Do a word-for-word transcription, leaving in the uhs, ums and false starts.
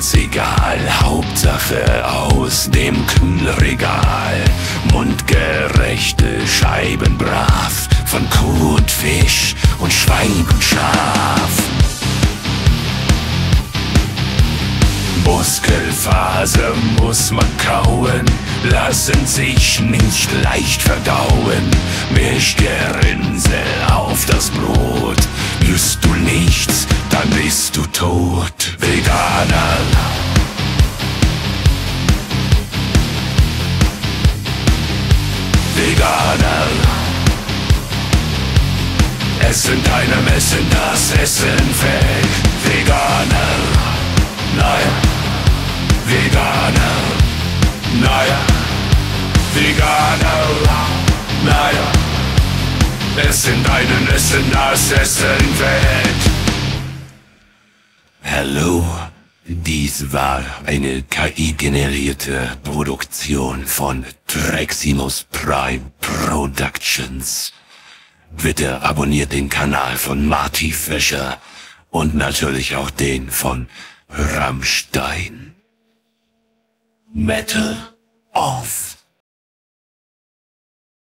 ganz egal, Hauptsache aus dem Kühlregal. Mundgerechte Scheiben brav, von Kuh und Fisch und Schwein und Schaf. Muskelfaser muss man kauen, lassen sich nicht leicht verdauen. Milchgerinnsel auf das Brot, isst du nichts, dann bist du tot. Veganer. Veganer. Essen deinem Essen das Essen weg. Veganer. Nein. Veganer. Nein. Veganer. Nein. Essen deinem Essen das Essen weg. Hallo. Dies war eine K I-generierte Produktion von Treximus Prime Productions. Bitte abonniert den Kanal von Marty Fischer und natürlich auch den von Rammstein. Metal off.